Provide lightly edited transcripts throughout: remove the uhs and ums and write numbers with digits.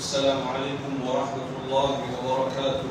السلام عليكم ورحمة الله وبركاته.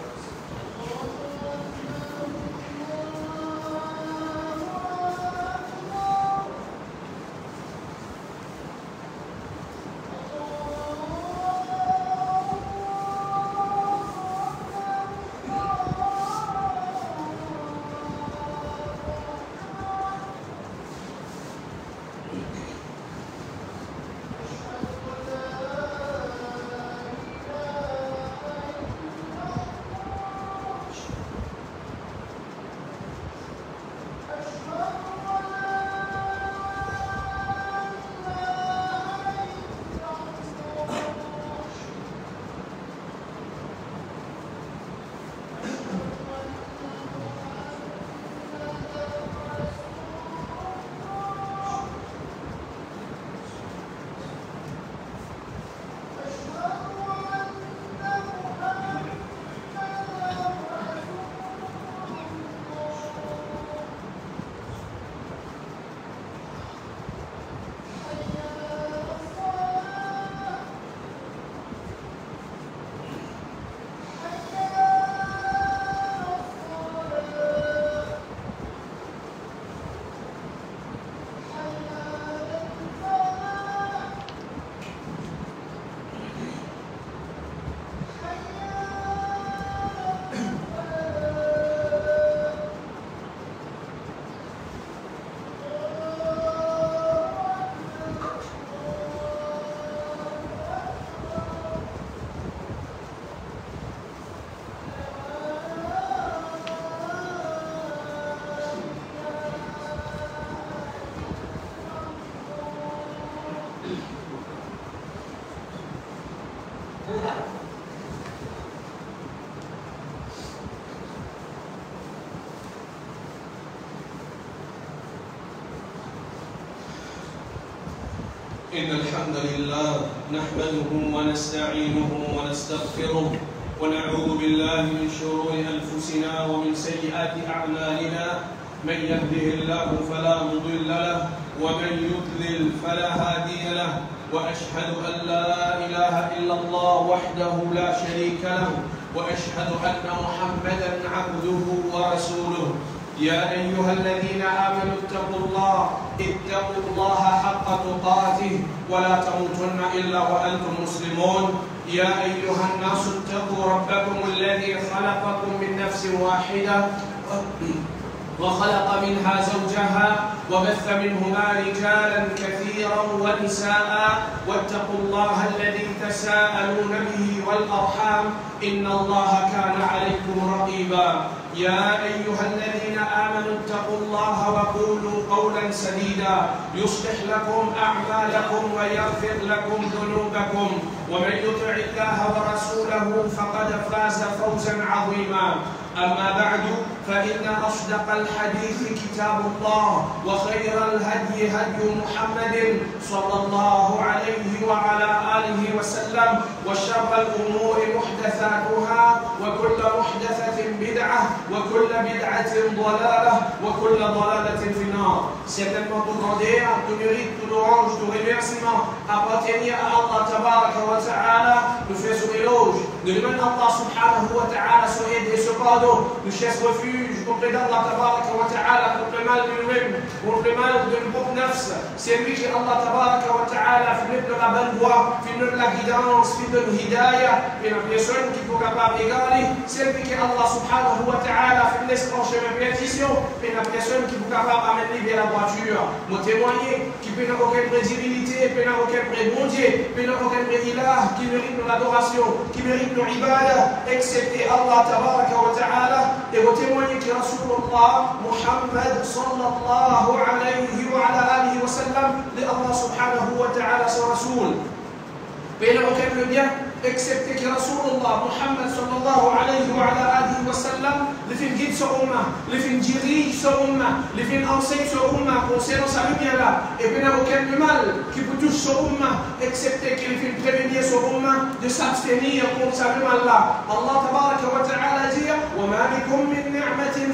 إن الحمد لله نحمده ونستعينه ونستغفره ونعوذ بالله من شرور أنفسنا ومن سيئات أعمالنا. من يهده الله فلا مضل له ومن يضلل فلا هادي له، وأشهد أن لا إله إلا الله وحده لا شريك له، وأشهد أن محمدا عبده ورسوله. يا أيها الذين آمنوا اتقوا الله حق تقاته ولا تموتن إلا وأنتم مسلمون. يا أيها الناس اتقوا ربكم الذي خلقكم من نفس واحدة وخلق منها زوجها وبث منهما رجالا كثيرا ونساء، واتقوا الله الذي تساءلون به والأرحام إن الله كان عليكم رقيبا. يا أيها الذين آمنوا اتقوا الله وقولوا قولا سديدا يصلح لكم أعمالكم ويغفر لكم ذنوبكم، ومن يطع الله ورسوله فقد فاز فوزا عظيما. أما بعد، فإن أصدق الحديث كتاب الله، وخير الهدي هدي محمد صلى الله عليه وعلى آله وسلم، وشر الأمور محدثاتها، وكل محدثة بدعة، وكل بدعة ضلالة، وكل ضلالة في النار. Certainement tout grandeur, tout mérite, tout louange, tout remerciement appartient à Allah Tabaraka wa Ta'ala. Nous faisons éloge de lui-même Allah Subhanahu wa Ta'ala, son aide et ce pardon. Nous cherchons refuge auprès d'Allah Tabaraka wa Ta'ala contre le mal de nous-mêmes, contre le mal de nos propres nafs. C'est lui qui Allah Tabaraka wa Ta'ala fait de la bonne voie, fait de la guidance, fait de l'hidayah, et la personne qui pourra pas égaler. C'est lui qui Allah Subhanahu wa Ta'ala fait de l'espace chemin bénédiction, et la personne qui pourra pas amener vers la voiture. Nous témoigner qui peut n'avoir aucune crédibilité, peut n'avoir aucun vrai bon Dieu, peut n'avoir aucun vrai ilah qui mérite nos adoration, qui mérite nos ibadah, excepté Allah Tabaraka wa Ta'ala. Et vous témoignez que Rasulullah Muhammad sallallahu alayhi wa ala alihi wa sallam, de Allah subhanahu wa ta'ala son Rasoul. Mais il n'a aucun le bien, excepté que Rasulullah Muhammad sallallahu alayhi wa ala alihi wa sallam, le fin guide sur Ummah, le fin dirige sur Ummah, le fin enseigne sur Ummah concernant sa lumière là, et puis il n'a aucun mal qui peut toucher sur Ummah, excepté qu'il fin prévenir sur Ummah de s'abstenir contre sa lumière là. Allah tabaraka wa ta'ala dit: وَمَا بِكُم مِّن نِّعْمَةٍ فَمِنَ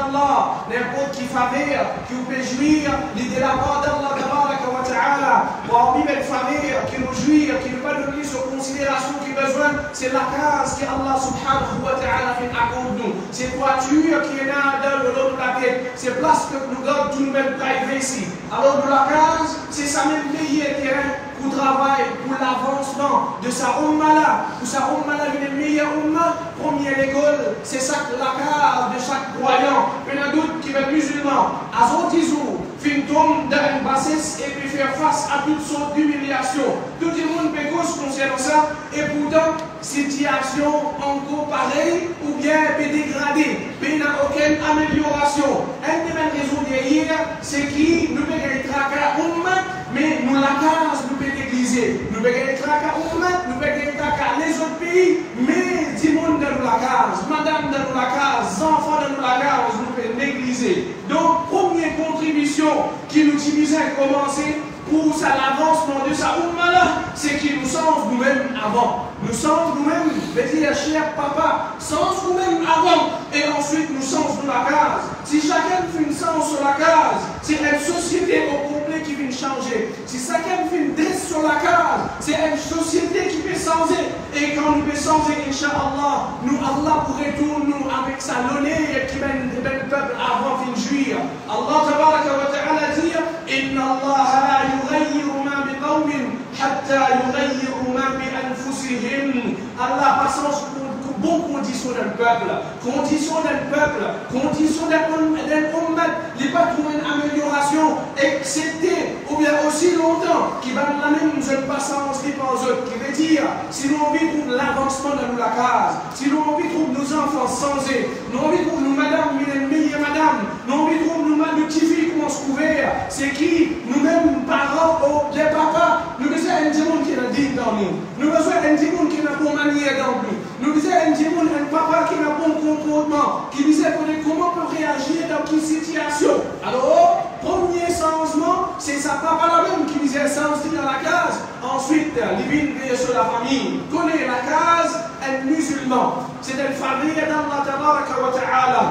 Inch'Allah, n'importe qui faveur, qui vous peut jouir, l'idée la part d'Allah wa ta'ala, parmi les faveurs qui nous jouir, qui nous pas donner sur considération qui besoin, c'est la case que Allah subhanahu wa ta'ala fait à compte nous. C'est voiture qui est là dans le long de la tête, c'est place que nous gardons tout nous-mêmes privés ici. Alors de la case, c'est ça même pays et terrain pour travailler, pour l'avancement de sa umma là, pour sa umma là, une meilleure umma, première école, c'est ça la case de chaque croyant. Il y en a d'autres qui veulent musulmans, à son tisou, fin tombe dans une bassesse et puis faire face à toutes sortes d'humiliations. Tout le monde peut cause concernant ça, et pourtant, situation encore pareille ou bien dégradée, mais il n'y a aucune amélioration. Une des mêmes raisons derrière, c'est qui nous peut gagner tracas mais nous la case, nous peut dégliser. Nous peut gagner tracas nous peut gagner tracas les autres pays, mais du monde dans la case, madame dans la case, enfants dans la case, nous peut négliger. Donc, première contribution qui nous utilisait à commencer pour ça l'avancement de sa umma là, c'est qu'il nous sommes nous-mêmes avant. Nous sommes nous-mêmes, veut dire cher papa, sans nous-mêmes avant, et ensuite nous sommes dans la case. Si chacun fait une sens sur la case, c'est une société au complet qui vient changer. Si chacun fait une dresse sur la case, c'est une société qui peut changer. Et quand nous peut changer, Inch'Allah, nous, Allah pourrait tourner nous avec sa l'honneur qui mène le peuple avant de jouir. Allah tabaraka wa ta'ala dit, Inna Allah la yughayyiru ma biqawmin hatta yughayyiru ma bi anfusihim. Allah passe bon condition d'un peuple, condition d'un peuple, condition d'un ummat, il n'y a pas trouvé une amélioration, excepté, ou bien aussi longtemps, qui va la même jeune passance des pas aux autres, qui veut dire, si nous envie de l'avancement dans la case, si nous envie de nos enfants changés, nous envie de nous madame, une meilleure madame, nous envie de nous petits filles comment se couvrir, c'est qui, nous-mêmes, parents, les papas, nous besoin d'un démon qui est digne dans nous, nous besoin d'un démon qui est une bonne manière dans nous, nous besoin un papa qui a un bon comportement, qui disait comment on peut réagir dans quelle situation. Alors, premier changement, c'est sa papa là-même qui disait sens dans la case. Ensuite, il vient sur la famille. Connaît la case, un musulman. C'est une famille dans la tabaraka wa ta'ala.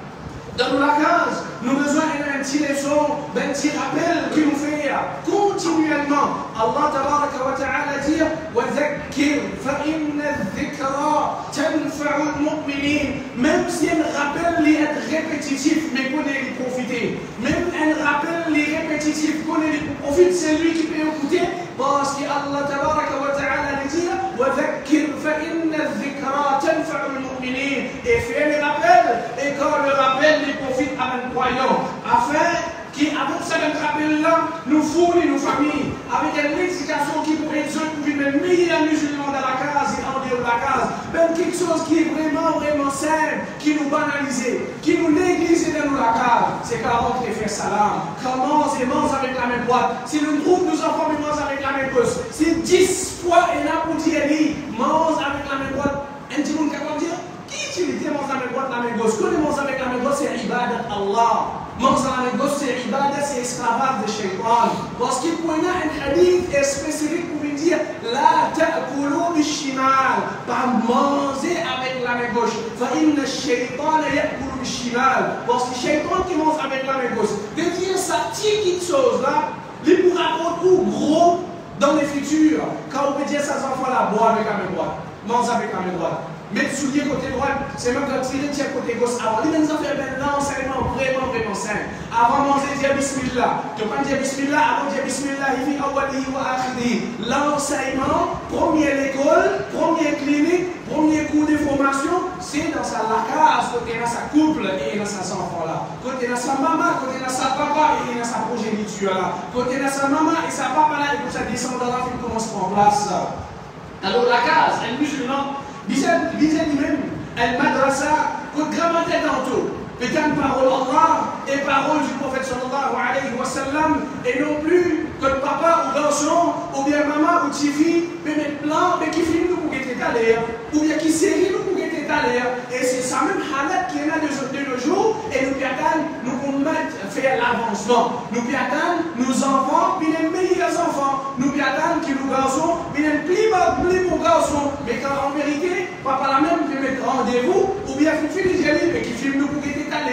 Dans la case, nous avons besoin d'un petit leçon, d'un petit rappel qui nous fait continuellement. Allah tabaraka wa ta'ala dit وَذَكِّرْ فَإِنَّ الذِّكْرَى تَنْفَعُ الْمُؤْمِنِينَ. Même si un rappel est répétitif, mais qu'on ait profité. Même un rappel est répétitif, qu'on ait profité, c'est lui qui peut écouter. Parce que Allah tabaraka wa ta'ala dit وَذَكِّرْ فَإِنَّ الذِّكْرَى تَنْفَعُ الْمُؤْمِنِينَ. Et fait le rappel, et quand le rappel les profite à un croyant, afin qu'avec ce rappel-là, nous fournissons nos familles, avec une éducation qui pourrait être pour une meilleure musulman dans la case et en dehors de la case, même quelque chose qui est vraiment, vraiment simple, qui nous banalise, qui nous néglige dans la case, c'est quand on fait salam, comment c'est mange avec la même boîte, si nous trouvons nos enfants, ils mangent avec la même chose, si 10 fois et là pour dire, mange avec la même boîte, un petit monde capable de dire, qui utilise mange avec la même boîte, la même chose, quand on mange avec la même boîte, c'est ibadat Allah. Mange la même chose, c'est ibadat, c'est esclavage de shaitan. Parce qu'il y a un hadith spécifique pour dire la ta'kulu bishimal, pas manger avec la main gauche. فإن الشيطان يأكل بالشمال. Parce que le shaitan qui mange avec la main gauche. De dire ça, quelque chose là, il pourra beaucoup gros dans le futur. Quand on peut dire ça, enfants là, boire avec la main droite, mange avec la main droite. Mettre soulier côté droit, c'est même quand tirer côté gauche. Alors, il y a des affaires l'enseignement vraiment, vraiment simple. Avant de manger, dire Bismillah. Tu peux pas dire Bismillah, avant de dire Bismillah, il dit Awalihi wa akhiri. L'enseignement, première école, première clinique, premier cours de formation, c'est dans sa lacase, côté dans sa couple et dans sa enfant là. Côté dans sa maman, côté dans sa papa et dans sa progéniture là. Côté dans sa maman et sa papa là, et pour sa descendance, il commence à prendre place. Alors, la case, un musulman, disait lui-même, elle madrasa, que grammaire tantôt, pétain parole Allah et parole du prophète sallallahu alayhi wa sallam, et non plus que le papa ou garçon, ou bien maman ou petit-fille, peut mettre plan, mais qui filme nous pour qu'il à l'air, ou bien qui série nous pour qu'il à l'air, et c'est ça même halat qui est là de nos jours, et nous attendons, nous pouvons faire l'avancement, nous attendons nos enfants, puis les meilleurs enfants, nous attendons que nos garçons, puis les plus beaux garçons, mais quand en vérité, papa la même peut mettre rendez-vous, ou bien il fait des mais qui filme nous pour qu'il à l'air.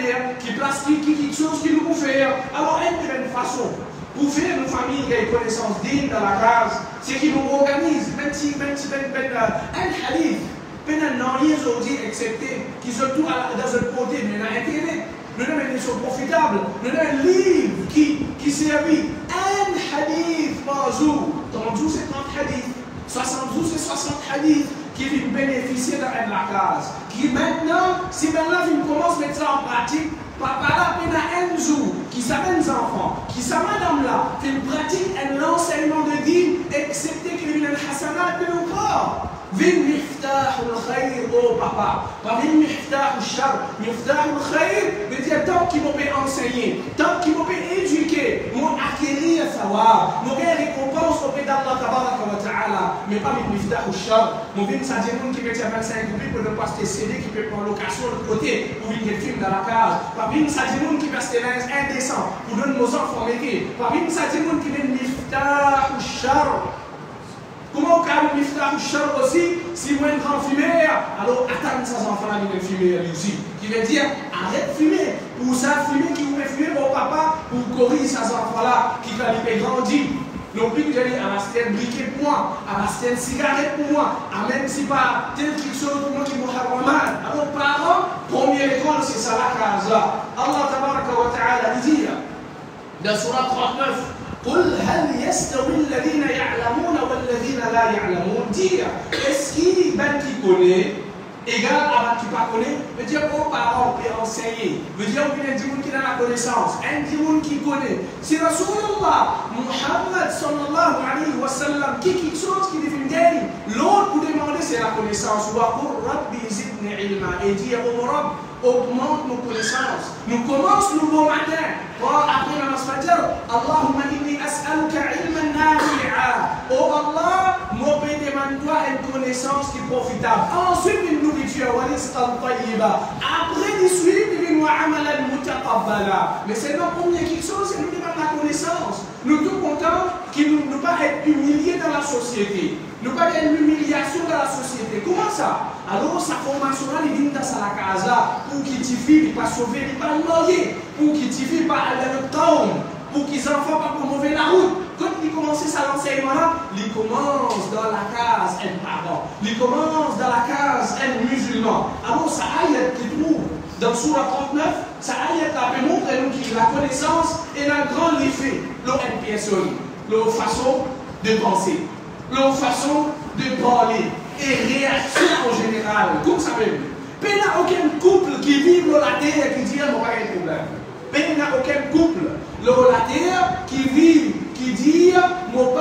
qui place quelque chose qui nous peut faire. Alors, une façon, pour faire une famille qui a une connaissance digne dans la case, c'est qu'ils nous organisent, un hadith, un rien aujourd'hui accepté, qui se trouve dans un côté, mais dans Internet. Nous avons une émission profitable, nous avons un livre qui servit un hadith par jour. 30 jours c'est 30 hadiths, 60 jours c'est 60 hadiths qui viennent bénéficier de la case. Qui maintenant, si maintenant ils commencent à mettre ça en pratique, papa là, pendant un jour, qui s'amène les enfants, qui s'amène madame là, qui pratique un enseignement de dîme, excepté qu'il y a un hasanat de nos corps. Vin miftah al-khayr, oh papa. Pas vin miftah al-shar. Miftah al-khayr veut dire tant qu'il m'a enseigné, tant qu'il m'a éduqué, m'a acquérir savoir, m'a récompense auprès d'Allah tabaraka wa ta'ala. Mais pas vin miftah al-shar. Mon vin ça dit monde qui veut 25 roupies pour ne pas acheter CD qui peut prendre location de côté pour venir film dans la case. Pas vin ça dit monde qui veut acheter linge indécent pour donner nos enfants métiers. Pas vin ça dit monde qui veut miftah al-shar. Comment on calme Miftah Char aussi, si moi un grand fumeur, alors attends ces enfants-là qui veulent fumer lui aussi. Qui veut dire, arrête de fumer. Pour ça, fumer qui veut fumer, mon papa, pour corriger ces enfants-là qui veulent grandir. Non plus que j'allais à acheter un briquet pour moi, à acheter une cigarette pour moi, à même si pas tel quelque chose pour moi qui m'a mal. Alors parents, première école, c'est ça la case là. Allah tabaraka wa ta'ala dit, dans Surah 39, قل هل يستوي الذين يعلمون والذين لا يعلمون dire est-ce qu'il ben qui connaît égal à qui pas connaît veut dire aux parents peut enseigner veut dire qu'il y a des gens qui ont la connaissance un gens qui connaît c'est Rasulullah Muhammad sallallahu alayhi wa sallam qui quelque chose qui définit l'autre pour demander c'est la connaissance wa qur rabbi zidni ilma et dire au Rabb augmente nos connaissances. Nous commençons le bon matin. Après la Fajr, Allahumma inni as'aluka ilman nafi'a. Oh Allah, moi je demande toi une connaissance qui est profitable. Ensuite, une nourriture, wa rizqan tayyiba. Après, il suit, il nous amalan mutaqabbala. Mais c'est la première chose, c'est nous demande la connaissance. Nous sommes contents qu'il ne pas être humiliés dans la société. Ne pas être une humiliation dans la société. Comment ça? Alors, sa formation là, il vient dans la casa pour qu'il te file, pas sauver, il pas mourir, pour qu'il te file, pas aller dans le temps, pour qu'ils enfants pas pour mauvais la route. Quand il commence à l'enseignement là, il commence dans la case un parent, il commence dans la case un musulman. Alors, ça ayat qui trouve dans Surah 39, ça ayat a montré nous qu'il la connaissance et un grand effet, l'ONPS, leur façon de penser, leur façon de parler. Et réaction en général, comme ça même. Il n'y a aucun couple qui vit dans la terre qui dit qu'il n'y a pas de problème. Il n'y a aucun couple dans la terre qui vit, qui dit qu'il n'y a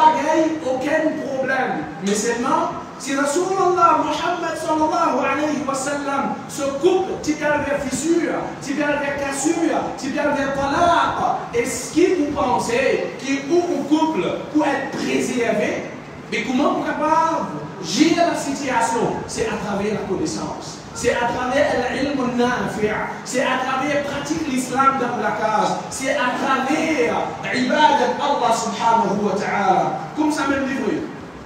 aucun problème. Mais seulement, si Rasulullah Muhammad sallallahu alayhi wa sallam se couple, tu viens vers fissure, tu viens vers cassure, tu viens vers talaq, est-ce que vous pensez qu'un couple peut être préservé? Mais comment on est capable de gérer la situation? C'est à travers la connaissance. C'est à travers l'ilm nafi'. C'est à travers pratique l'islam dans la case. C'est à travers l'ibadat Allah subhanahu wa ta'ala. Comme ça même livré.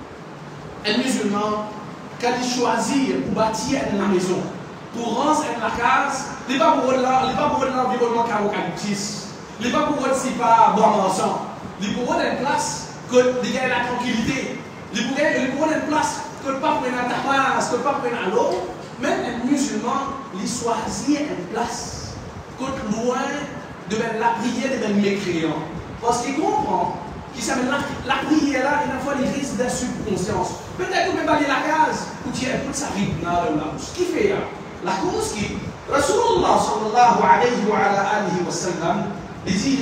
Un musulman, quand il choisit pour bâtir une maison, pour rendre la case, il n'est pas pour l'environnement eucalyptus. Il n'est pas pour pas bon ensemble. Il est pour une place que il y a la tranquillité. Il prend une place que le pape prenne à ta place, que le pape prenne à l'autre. Même un musulman, il choisit une place que loin de la prière de mécréant. Parce qu'il comprend qu'il s'appelle la prière là, il y a une fois les risques de subconscience. Peut-être qu'on peut balayer la case, ou tu écoutes sa rythme là, ce qui fait la cause qui, Rasulullah sallallahu alayhi wa sallam, il dit,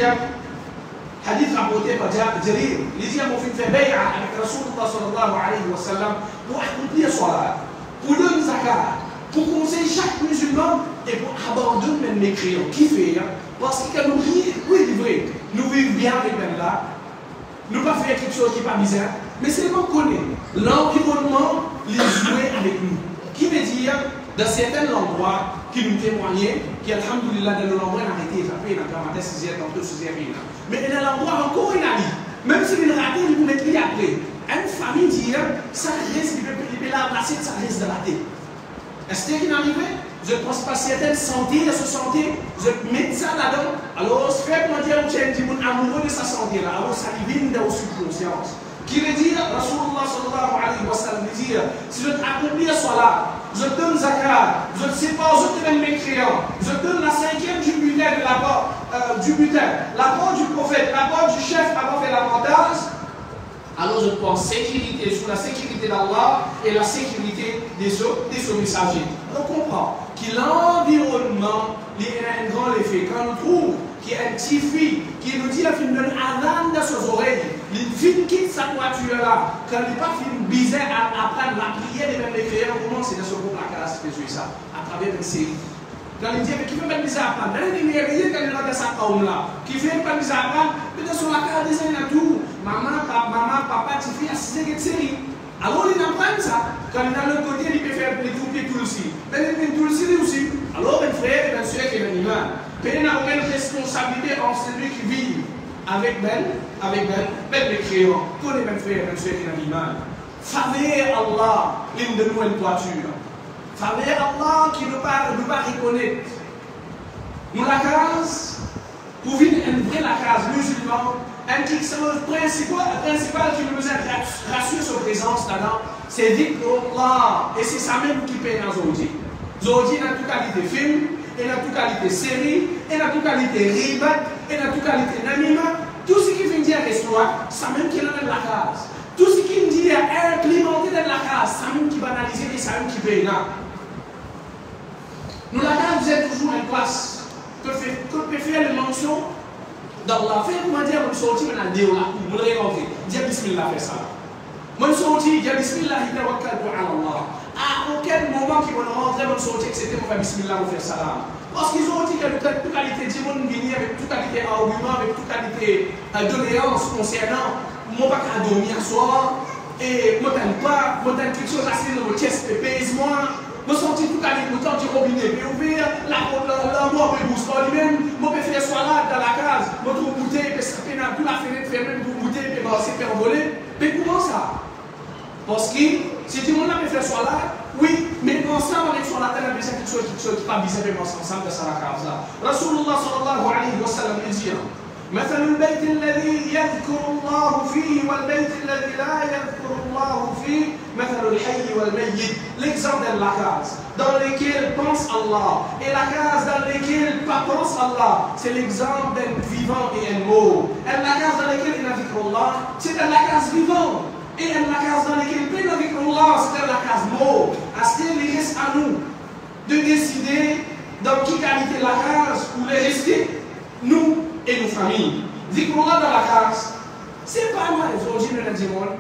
hadith rapporté par Jarir, il dit à mon fils fait bay'a avec Rasulullah sallallahu alayhi wa sallam pour accomplir salat, pour donner zakat, pour conseiller chaque musulman et pour abandonner même les mécréants. Qui fait? Parce que nous vivons, oui, c'est vrai, nous vivons bien avec même là, nous pas faire quelque chose qui n'est pas bizarre, mais c'est qu'on connaît l'environnement, les jouer avec nous. Qui veut dire, dans certains endroits qui nous témoignaient, qui, alhamdoulilah, dans l'endroit, on a arrêté, ça fait, on a gardé 6e, tantôt 6e, mais dans l'endroit encore, il a dit, même si il a raté, il vous mettrait après. Une famille dit, ça reste, il peut la placer, ça reste de la tête. Est-ce qu'il est arrivé? je pense pas certaines santé, de se santé, je mets ça là-dedans. Alors, ce fait qu'on dit amoureux de sa santé là, alors ça lui vient dans la subconscience. Qui veut dire, Rasulullah sallallahu alayhi wa sallam, veut dire, si je accomplis la salat, je donne zakat, je ne sais pas, je te donne mes créants, je donne la 5e du butin de l'apport du prophète, l'apport du chef avant de faire l'avantage, alors je prends sécurité sur la sécurité d'Allah et la sécurité des autres messagers. On comprend que l'environnement a un grand effet. Quand on trouve qu'il y a un petit fille qui nous dit la fille donne avant dans ses oreilles, il fille quitte sa voiture là, quand il n'est pas film bizarre à prendre la prière et même les créants, comment c'est de ce groupe la classe qui fait ça à travers une série. Quand il dit qui fait pas bizarre à prendre, il y a quand il a sa paume là, qui fait pas bizarre à prendre, peut-être sur la carte des années tout, maman, papa, tu fais assister cette série. Alors il apprend ça. Quand il est de l'autre côté, il peut faire les couper tout aussi. Mais il peut tout aussi. Alors un frère et un soeur qui est un animal. Mais il n'a aucune responsabilité en celui qui vit avec les créants. Tous les mêmes frères et un soeur qui est un animal. Faveur Allah, l'une de nous une toiture. Faveur Allah qui ne pas reconnaître. Nous la case, pour vivre une vraie la case musulmane, un qui principal qui nous a rassuré sa présence là-dedans, c'est Dhikrullah. Et c'est ça même qui paye dans Zodi. Zodi dans toute qualité film, et dans toute qualité série, et dans toute qualité ribat, et dans toute qualité namima. Tout ce qui vient dire l'histoire, ça même qui est dans la case. Tout ce qui dit à implémenter dans la case, ça même qui va analyser et ça même qui paye là. Nous la case, vous êtes toujours en place. Que peut faire les mentions d'Allah. Faites comment dire, je sorti maintenant Dieu là, vous le récontez. Dis Bismillah, fais ça. Moi je sorti, dis Bismillah, il tawakkal ala Allah. À aucun moment qui vont rentrer, je sorti, etc. On fait Bismillah, on fait salam. Parce qu'ils ont dit que toute qualité de monde venir avec toute qualité d'argument, avec toute qualité doléance concernant, moi pas qu'à dormir soir, et moi t'aime pas, moi t'aime quelque chose assez dans le chest, pèse-moi. Je sens tout à l'heure, le temps du robinet peut ouvrir, la mort peut bouger par lui-même, je peux faire soirée dans la case, je peux goûter, je peux faire toute la fenêtre fermée pour goûter, je peux faire voler. Mais comment ça? Parce que si tout le monde peut faire soirée, oui, mais ensemble avec soirée, il y a quelque chose qui n'est pas bizarre, mais ensemble dans la case là. Rasulullah sallallahu alayhi wa sallam dit مثل البيت الذي يذكر الله فيه والبيت الذي لا يذكر الله فيه مثل الحي والميت. L'exemple de la case dans laquelle pense Allah et la case dans laquelle pas pense Allah, c'est l'exemple d'un vivant et un mort. Et la case dans laquelle il y a Allah, c'est la case vivante. Et la case dans laquelle il y a Allah, c'est la case mort. Il reste à nous de décider dans quelle qualité la case ou les rester, nous et nos familles. Dhikrullah dans la case, c'est pas moi les origines du monde.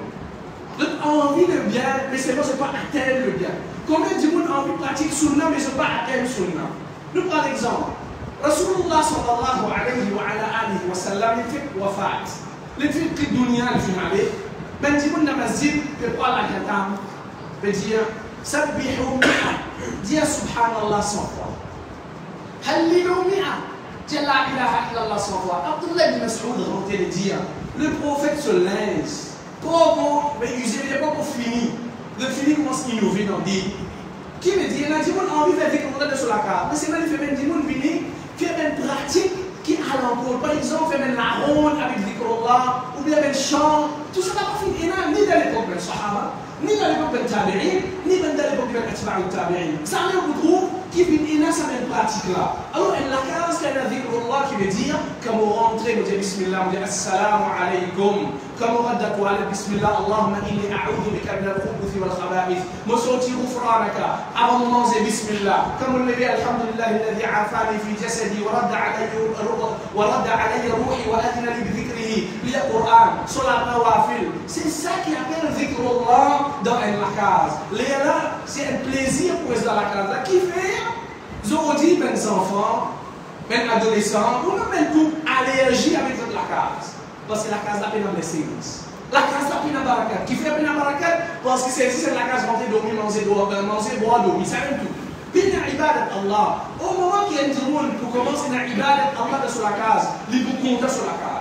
Envie de bien, mais c'est pas atteindre le bien. Combien de monde a envie de pratiquer sunna, mais c'est pas atteindre sunna. Nous prenons l'exemple. Rasulullah sallallahu alayhi wa sallam, il fait wafat. Il fait que dunya le finale. Ben du monde dans la masjid, il peut pas la katam. Il peut dire, sabbihu mi'a. Dire subhanallah 100 fois. Hallilu mi'a. La ilaha illallah 100 fois. Abdullah ibn Mas'ud rentre le dire, le prophète se lance. Mais il n'est pas pour finir. Le finir commence à innover dans le dit. Qui veut dire, il y a des gens envie de faire des commandants sur la carte. Mais c'est même des gens qui viennent faire une pratique qui a l'encontre. Par exemple, faire la ronde avec Dhikrullah, ou bien un chant. Tout ça n'a pas fini. Ni dans l'époque des Sahaba, ni dans l'époque des Tabi'in, ni dans l'époque des Atba'u Tabi'in. Ça vient au groupe qui vient dans cette pratique-là. Alors, il y a la case qui a Dhikrullah qui veut dire, quand vous rentrez, vous dites Bismillah, vous dites Assalamu alaykum. Quand vous rentrez, vous dites Bismillah, Allahumma inni a'udhu bika min al-khubuthi wal khaba'ith. Moi, sorti ghufranaka. Avant de manger Bismillah. Comme vous l'avez, Alhamdulillah, alladhi afani fi jasadi wa radda alayya ruhi wa adina li bi dhikrihi. Li al-Qur'an, sur la nawafil. C'est ça qui appelle Dhikrullah dans la case. Là, c'est un plaisir pour rester dans la case. Là, qui fait Zodi, ben enfants, ben adolescents, ou même tout allergie avec la case. Parce que la case n'a pas de blessings. La case n'a pas de barakat. Qui fait pas de barakat? Parce que c'est la case rentrer, dormir, manger, boire, dormir. Ça vient tout. Puis il y a ibadat Allah. Au moment qu'il y a une monde pour commencer à ibadat Allah sur la case, il vous compte sur la case.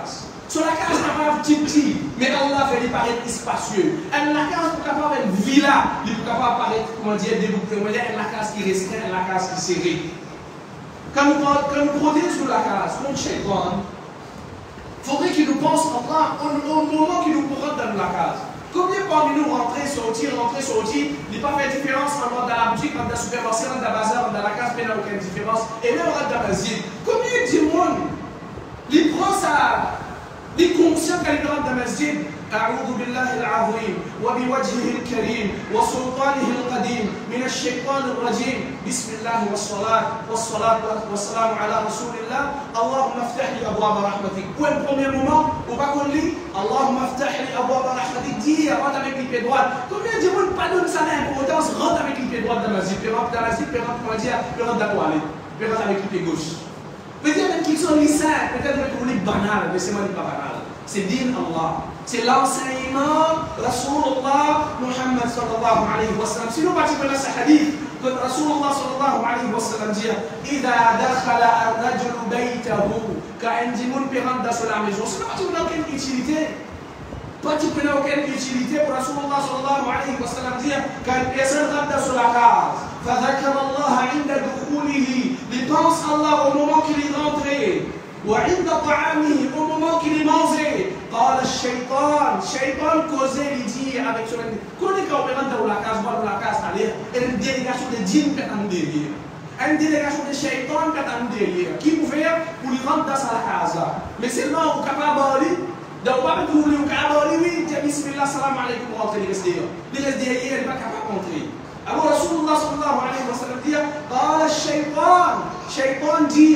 Sur la case capable petit, mais Allah fait paraître spacieux. La case est capable une villa, il est capable paraître, comment dire, débouclé. La case qui restreint, la case qui serrée. Quand nous prenons sur la case, comme Shaitan, il faudrait qu'il nous pense au moment qu'il nous rentre dans la case. Combien parmi nous rentrer, sortir, il n'y a pas fait différence entre dans la boutique, dans la supermarché, dans la bazar, dans la case, mais il n'y a aucune différence. Et même dans la masjid. Combien de monde, il prend ça, il est conscient qu'il rentre dans la masjid. أعوذ بالله العظيم وبوجهه الكريم وسلطانه القديم من الشيطان الرجيم بسم الله والصلاة والسلام على رسول الله اللهم افتح لي أبواب رحمتك. Pour le premier moment, on va dire Allahumma aftah li abwab rahmatik, dire rentre avec les pieds droits. Combien de monde pas donne ça l'importance, rentre avec les pieds droits dans la zip, rentre dans la zip, rentre comment dire, rentre dans la toilette, rentre avec les pieds gauche. Peut-être qu'ils sont lycéens, peut-être qu'ils sont banals, mais c'est pas banal. C'est din Allah. C'est l'enseignement Rasulullah Muhammad sallallahu alayhi wa sallam. Si nous partons de ce hadith, que Rasulullah sallallahu alayhi wa sallam dit إذا دخل الرجل بيته quand un démon peut rentrer dans la maison, ce n'est pas aucune utilité. Pas aucune utilité pour Rasulullah sallallahu alayhi wa sallam dire quand une personne rentre dans la case. فذكر الله عند دخوله. Il pense Allah au moment qu'il est rentré. وعند طعامه au moment qu'il est mangé. قال الشيطان causait l'idée avec son ami. Quand on rentre dans la case, allez, une délégation de djinns qui est en derrière. Une délégation de shaitan qui est en derrière. Qui pouvait pour lui rentrer dans la case là. Mais c'est là où capable d'aller. Donc pas pour lui capable oui, dire bismillah salam alaykoum rentrer les derrière. Les derrière il va capable rentrer. Alors Rasulullah sallallahu alayhi wa sallam dit قال Shaitan dit,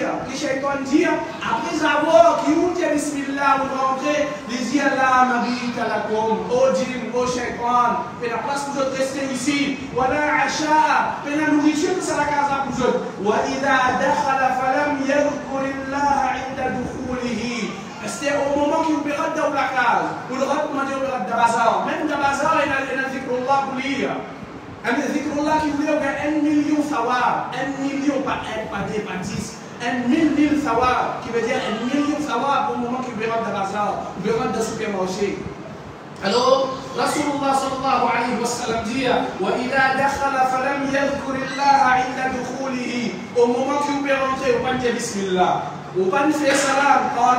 après avoir qui dit bismillah ou rentrer, il dit Allah mabika lakum, ô djinn, ô shaitan, fais la place pour vous rester ici, wala asha, fais la nourriture pour la casa pour vous. Wa idha dakhala falam yadhkur Allah 'inda dukhulihi. C'est au moment qu'il vous rentre dans la case, vous le rentrez comment dire dans le bazar, même dans le bazar il y a zikrullah pour lire. Un zikrullah qui voulait avoir 1 million thawab, 1 million, pas 1, pas 2, pas 10, 1 000 thawab, qui veut dire 1 million thawab au moment qu'il rentre dans le bazar, il rentre dans le supermarché. Alors, Rasulullah sallallahu alayhi wa sallam dit وَإِذَا دَخَلَ فَلَمْ يَذْكُرِ اللَّهَ عِنْدَ دُخُولِهِ. Au moment qu'il peut rentrer, on va dire bismillah. On va faire salam. قال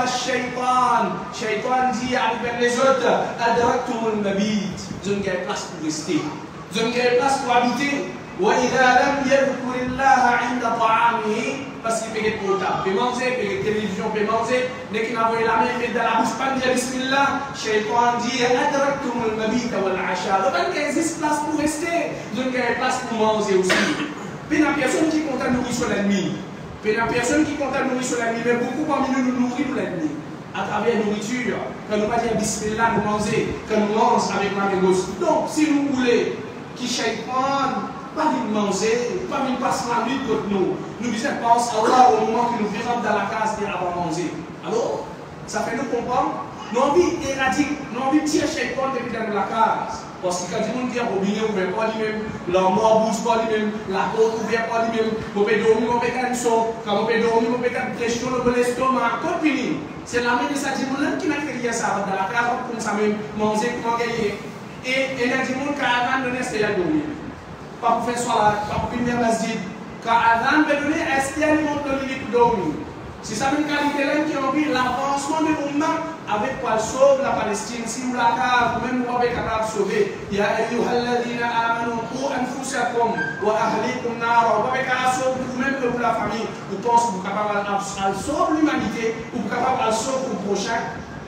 الشيطان dit avec les autres أَدْرَكْتُمُ الْمَبِيتِ. Je n'ai pas place pour rester. Je n'ai pas place pour habiter. وَإِذَا لَمْ يَذْكُرِ اللَّهَ عِنْدَ طَعَامِهِ. Parce qu'il peut être portable, peut manger, peut être télévision, peut manger. Dès qu'il a envoyé la main, il met dans la bouche, pas dire bismillah. Shaitan dit أَدْرَكْتُمُ الْمَبِيتَ وَالْعَشَاءَ. Donc il existe place pour rester. Donc il y a place pour manger aussi. Puis la personne qui compte à nourrir sur l'ennemi. Puis la personne qui compte à nourrir sur l'ennemi. Mais beaucoup parmi nous nous nourrissent l'ennemi. À travers la nourriture. Quand nous pas dire bismillah, nous manger. Quand nous mangeons avec la main gauche. Donc si nous voulons qui Shaitan pas de manger, pas de passer la nuit contre nous. Nous disons pense à Allah au moment que nous vivons dans la case et avant de manger. Alors, ça fait nous comprendre. Nous avons envie éradiquer, nous avons envie de tirer Shaitan depuis dans la case. Parce que quand tout le monde dit au robinet ouvert pas lui-même, la mort bouge pas lui-même, la porte ouverte pas lui-même, on peut dormir, on peut faire une son, quand on peut dormir, on peut faire une pression dans l'estomac, continue. C'est la même de ça, dit mon qui n'a fait ça dans la case pour ça même manger, pour gagner. Et il y a des gens qui avant de rester à dormir. Pas pour faire soir, pas pour finir la masjid. Quand avant de donner, est-ce qu'il y a des gens qui pour dormir? C'est ça une qualité-là qui ont pris l'avancement de l'Oumma avec quoi sauve la Palestine. Si vous la cave, vous même vous avez capable de sauver. Il y a ayyuhalladhina amanu qu anfusakum wa ahlikum nara. Vous avez capable de sauver vous-même et vous la famille. Vous pensez que vous êtes capable de sauver l'humanité ou vous êtes capable de sauver le prochain.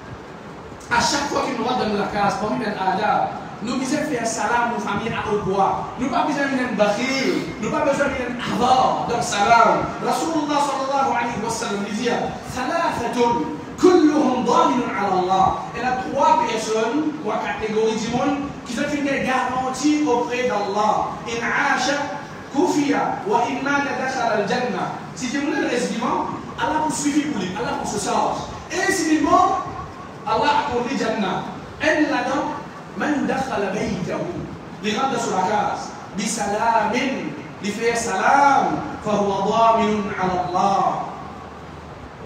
À chaque fois qu'il nous rentre dans la case, parmi les adab, nous devons faire salam aux familles à haute voix. Nous n'avons pas besoin d'un bakhil, nous n'avons pas besoin d'un avar, donc salam. Rasulullah sallallahu alayhi wa sallam dit Thalathatun, kulluhum dhaminun ala Allah. Il y a 3 personnes, 3 catégories du monde qui ont une garantie auprès d'Allah. In asha, kufiya, wa in mata dakhala al-jannah. Si tu veux le résumement, Allah vous suffit pour lui, Allah vous se charge. Et si il est mort, Allah a accordé Jannah. Elle là-dedans, من دخل بيته لغدا سرعكاز بسلام لفي سلام فهو ضامن على الله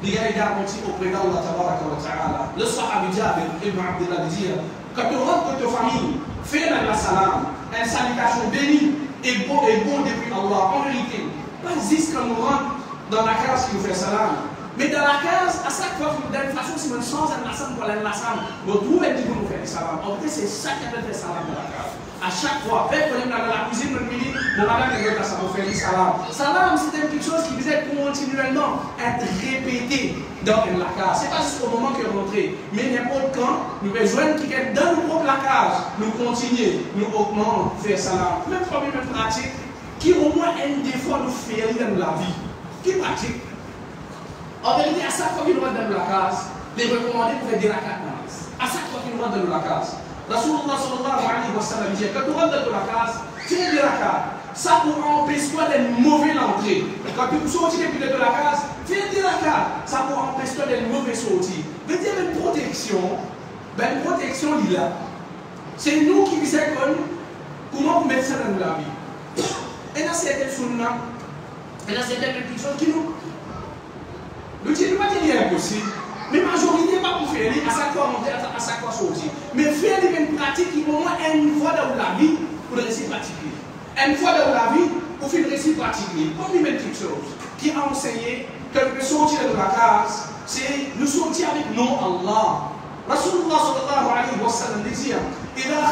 il y a une garantie auprès d'Allah Ta'ala. Le Sahabi Jabir ibn Abdullah dit quand tu rentres dans ta famille, fais la salam, une salutation bénie et bon depuis Allah. En vérité, pas juste quand nous rentrons dans la case qui nous fait salam. Mais dans la case, à chaque fois que nous donnons une façon, si nous sommes en ensemble pour l'ensemble, nous trouvons un petit peu nous faire salam. En fait, c'est ça qui fait salam dans la case. À chaque fois, même quand on est dans la cuisine, on dit, mon madame est là, ça me fait salam. Salam, c'est quelque chose qui visait continuellement être répété dans la case. Ce n'est pas juste au moment que rentrer, mais n'importe quand, nous besoin qui est dans le propre la case, nous continuer, nous augmenter, faire salam. Même problème pratique, qui au moins un défaut nous fait dans la vie. Qui pratique? En vérité, à chaque fois qu'il rentre dans la case, les recommandés pour faire des rakats namaz. À chaque fois qu'il rentre dans la case. Rasulullah sallallahu alayhi wa sallam dit quand tu rentres dans la case, fais des rakats. Ça pour empêcher toi d'être mauvais l'entrée. Quand tu sortis depuis de la case, fais des rakats. Ça pour empêcher toi d'être mauvais sorti. Mais il y a une protection. Ben, une protection, il a. C'est nous qui disons comment vous mettez ça dans la vie. Et dans certaines sunna, et dans certaines choses qui nous. Nous ne disons pas qu'il est impossible, mais la majorité n'est pas pour faire à chaque fois monter, à chaque fois sortir. Mais faire une pratique qui au moins une fois dans la vie pour le récit pratiquer. Une fois dans la vie pour faire le récit pratiquer. Comme il met quelque chose qui a enseigné que le sortir de la case, c'est nous sortir avec nous Allah. Rasulullah sallallahu alayhi wa sallam dit إذا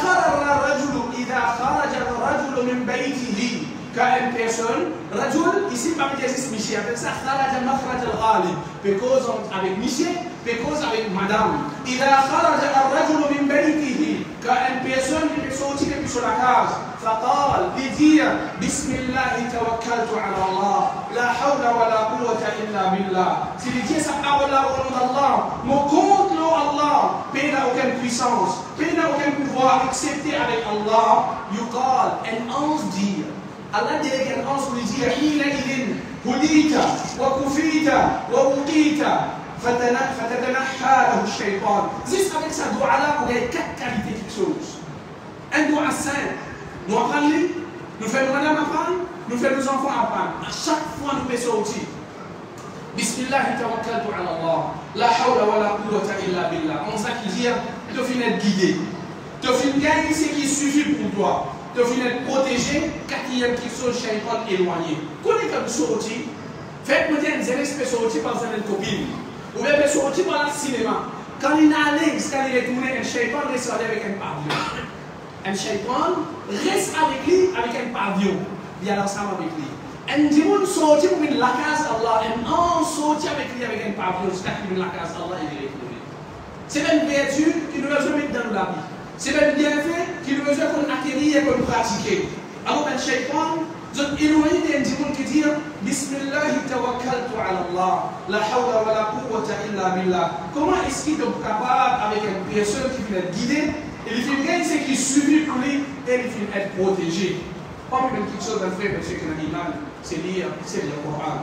خرج الرجل من بيته كأن personne, رجل, ici parmi les Michel, appelle ça خرج مخرج الغالب, because avec Michel, because avec madame. إذا خرج الرجل من بيته كأن personne qui est sorti depuis sur la case, فقال, dit بسم الله توكلت على الله, لا حول ولا قوة إلا بالله. Si il dit sa parole là au nom d'Allah, mon compte là Allah, pays n'a aucune puissance, pays n'a aucun pouvoir excepté avec Allah, يقال, and onze dire. Allah dit qu'un ange lui dit حينئذ هديت وكفيت ووقيت فتتنحى له الشيطان. Juste avec sa doua là, vous avez quatre qualités quelque chose. Un doua saint, nous apprenons, nous faisons madame apprendre, nous faisons nos enfants apprendre. À chaque fois nous faisons sortir. Bismillah tawakkaltu ala Allah, la hawla wa la quwwata illa billah. On sait qu'il dit, tu finis d'être guidé, tu finis de gagner ce qui suffit pour toi. Tu finis d'être protégé, quatrième qui sont shaitan éloigné. Quand on est comme sorti, faites-moi dire, vous allez sortir par une copine, ou bien sortir par le cinéma. Quand il est allé, quand il est retourné, un shaitan reste avec un pavillon. Un shaitan reste avec lui avec un pavillon. Il y a ensemble avec lui. Un démon sorti pour la case Allah, un ange sorti avec lui avec un pavillon, jusqu'à qu'il la case Allah et il est retourné. C'est une vertu qui nous a mettre dans la vie. C'est un bienfait qui nous besoin qu'on acquérir et qu'on pratique. Alors, un shaitan, vous êtes éloigné d'un démon qui dit Bismillah tawakkaltu ala Allah, la hawla wa la quwwata illa billah. Comment est-ce qu'il est capable, avec une personne qui vient être guidée, et il fait gagner ce qui suffit pour lui, et il fait être protégé. Pas même quelque chose d'un frère, monsieur qui a l'imam, c'est lire le Coran.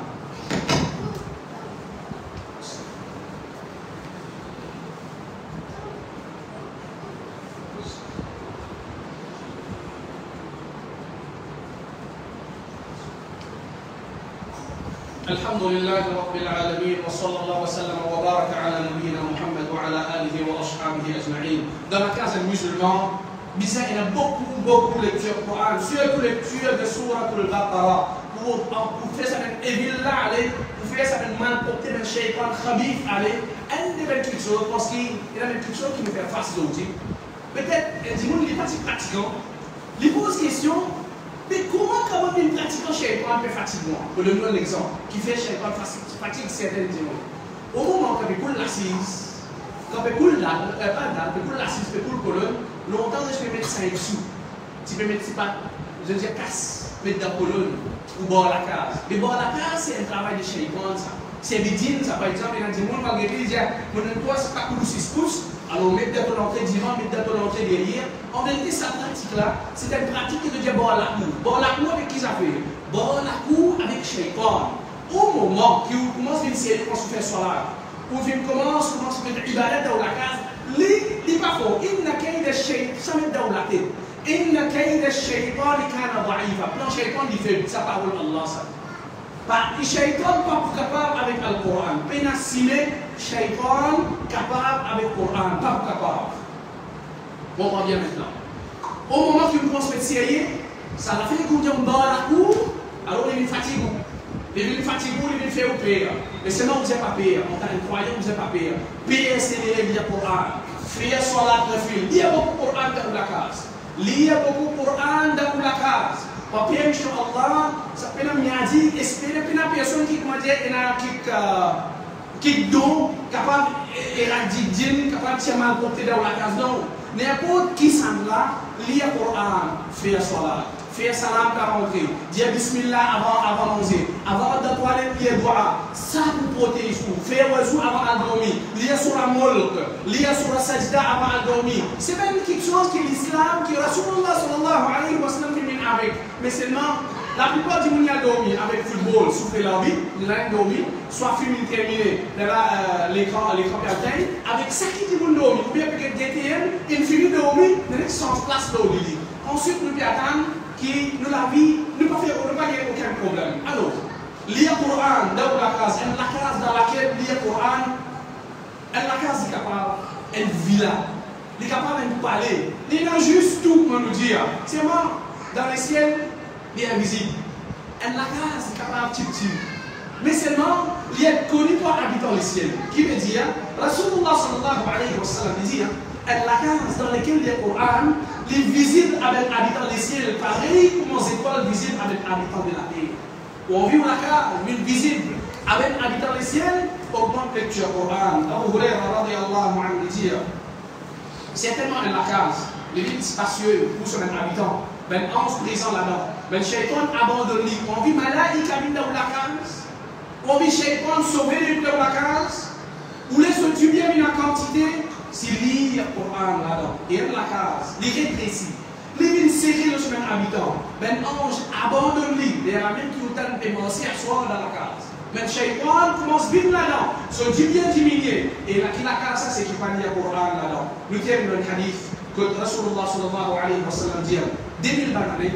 الحمد لله رب العالمين وصلى الله وسلم وبارك على نبينا محمد وعلى آله وأصحابه أجمعين. Dans la case musulman, il y a beaucoup de lectures du Coran, surtout lectures de Surah Al-Baqarah, pour faire ça avec évil là, pour faire ça avec man porter un shaitan khabif, un des quelque chose, parce qu'il y a quelque chose qui nous fait face d'autres. Peut-être, dis-nous, il n'est pas si pratiquant, il pose question. Mais comment quand même une pratiquant shaitan peut fatiguer? Pour donner un exemple, qui fait shaitan fatigue certaines démons. Au moment où il coule l'assise, quand il coule pas dalle, il coule l'assise, il coule colonne, longtemps je peux mettre 5 sous. Tu peux mettre, pas, je veux dire, casse, mettre dans la colonne, ou bord la case. Mais bord la case, c'est un travail de shaitan, ça. C'est bidine, ça par exemple, il y a des gens qui disent, mon toi, c'est pas cool 6 pouces. Alors, mettre dans ton entrée devant, mettre dans ton entrée derrière. En vérité, cette pratique-là, c'est une pratique qui devient bon à la cour. Bon à la cour avec qui ça fait? Bon à la cour avec shaitan. Au moment où on commence une série, on se fait solar, ou on commence à faire ibadat dans la case, il n'est pas fort. Il n'a qu'à de shaitan, ça met dans la tête. Il n'a qu'à de shaitan, il n'a qu'à de plan shaitan, il fait sa parole Allah. Ça. Le shaitan n'est pas capable avec le Coran. Pénal cimer Shaitan capable avec le Coran, pas capable. On va bien maintenant. Au moment qu'il nous transmet sérieux, ça l'a fait qu'on dit on va à la cour, alors il est fatigué. Il est fatigué, il est fait au père. Mais seulement vous n'avez pas payé. En tant que croyant, vous n'avez pas payé. Payer, c'est les règles du Coran. Frère soit là, profil. Il y a beaucoup de Coran dans la case. Il y a beaucoup de Coran dans la case. Papier, Inch'Allah, ça peut nous dire, espérer que la personne qui m'a dit, qui don, capable d'éradiquer, capable de se mal porter dans la case. Non. N'importe qui s'en là, lit le Coran, faire salat, faire salam pour rentrer, dire bismillah avant de manger, avant de toilette, lire dua, ça pour protéger, faire wazou avant de dormir, lire sur la mulk, lire sur la sajda avant de dormir. C'est même quelque chose que l'islam, que Rasulullah sallallahu alayhi wa sallam fait avec. Mais seulement, la plupart du monde a dormi avec football, souffler la vie, il a dormi, soit film terminé, l'écran pertain, avec ça qui dit vous dormi, ou bien avec DTM, il finit de dormir, il est sans place de lit. Ensuite, nous attendons que nous la vie, nous ne pas gagner aucun problème. Alors, lire le Coran dans la case dans laquelle lire le Coran, la case est capable, elle vit là, elle est capable de parler, il y a juste tout pour nous dire. C'est moi, dans le ciel, il est invisible. Et la case est capable de petit. Mais seulement, il est connu pour habiter le ciel. Qui veut dire, Rasulullah sallallahu alayhi wa sallam dit, la case dans laquelle il y a le Coran, il est visible avec habitant le ciel, pareil comme les étoiles visibles avec habitant de la terre. On vit la case, mais visible avec habitant le ciel, augmente le lecture Coran. Abu Hurairah radiyallahu anhu dit, certainement la case, les villes spacieuses pour son habitant. Ben ange présent là-dedans. Ben Shaitan abandonne lui. On vit malaïka dans la case. On vit Shaitan sauver les dans la case. Ou laisse Dieu bien une quantité. C'est lire le Coran là-dedans. Et la case. Les rétrécis. Les villes serrées le chemin habitant. Ben ange abandonne lui. Les ramènes qui ont tant de commencer à soir dans la case. Ben Shaitan commence vite là-dedans. Son Dieu bien diminué. Et la case, ça c'est qui pas lire le Coran là-dedans. Nous terminons le hadith que Rasulullah sallallahu alayhi wa sallam dit. 2000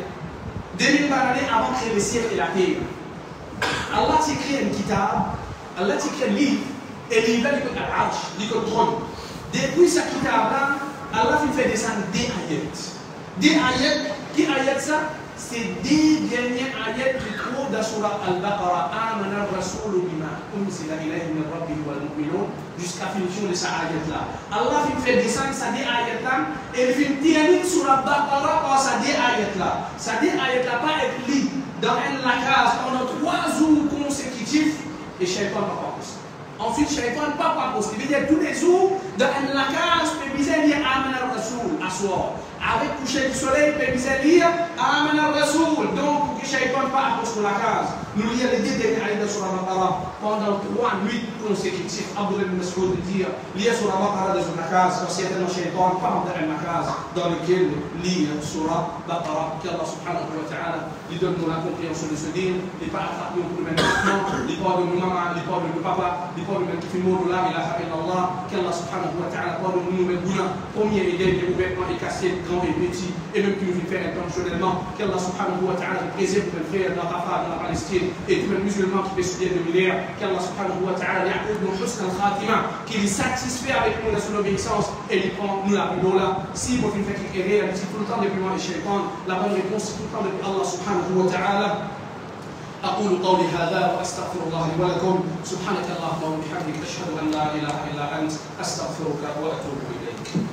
années avant de créer le ciel et la terre. Allah a créé un kitab, Allah a créé un livre, et l'ivre est l'arche, il trône. Depuis ce kitab-là, Allah a fait descendre des ayats. Des ayats, qui ayats ça? C'est des derniers ayats qui trouvent dans Surah Al-Baqarah. Amana ar-rasoul bima unzila ilayhi min rabbihi wal mu'minun, jusqu'à la finition de cette ayat-là. Allah a fait descendre ça des ayats-là, et il fait tirer sur la Baqarah par ça des ayats-là. Ça des ayats-là pas être lu dans la case pendant 3 jours consécutifs, et Shaitan n'a pas possible. Ensuite, Shaitan n'a pas possible. Il veut dire tous les jours, dans la case, il peut dire Amana ar-rasoul, à soir. Avec coucher du soleil, il peut lire Amana ar-rasoul. Donc, pour que Shaitan ne pas approche la case, nous lisons les 10 derniers ayats sur la Baqarah pendant 3 nuits consécutives. Abdullah ibn Mas'ud dit lire sur la Baqarah dans la case, parce qu'il y a tellement Shaitan pas dans la case dans lequel lire sur la Baqarah. Qu'Allah subhanahu wa ta'ala lui donne la compréhension de ce dîme, et pas attraper pour le même maintenant, les pas de nos mamans, les pas de nos papas, les pas de nos qui font la ilaha illallah. Qu'Allah subhanahu wa ta'ala pardonne nous même boulin, premier et dernier ouvertement et cassé, grand et petit, et même qui nous fait faire intentionnellement. Qu'Allah subhanahu wa ta'ala préserve nos frères dans Rafah, dans la Palestine, et tous les musulmans qui persécutent de millénaires. Qu'Allah subhanahu wa ta'ala accorde nos husn al-khatima, qu'il est satisfait avec nous dans son obéissance, et il prend nous la plus beau là. Si vous faites qu'il est réalisé tout le temps depuis moi et Shaitan, la bonne réponse c'est tout le temps depuis Allah subhanahu wa ta'ala. أقول قولي هذا وأستغفر الله لي ولكم سبحانك اللهم وبحمدك أشهد أن لا إله إلا أنت أستغفرك وأتوب إليك